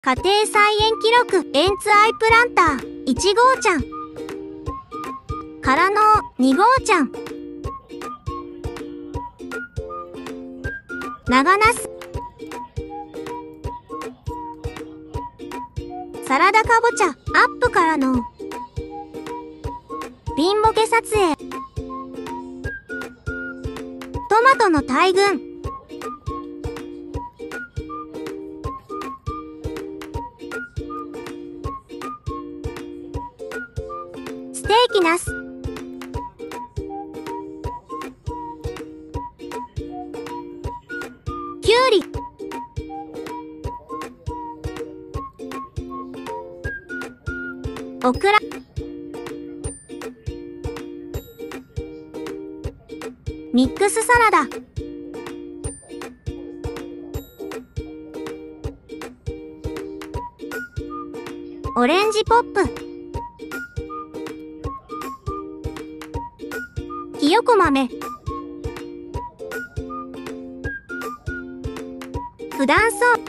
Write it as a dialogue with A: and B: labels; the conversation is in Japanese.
A: 家庭菜園記録エンツアイプランター1号ちゃんからの2号ちゃん長ナスサラダかぼちゃアップからのビンボケ撮影トマトの大群ステーキナスきゅうりオクラミックスサラダオレンジポップひよこ豆普段そう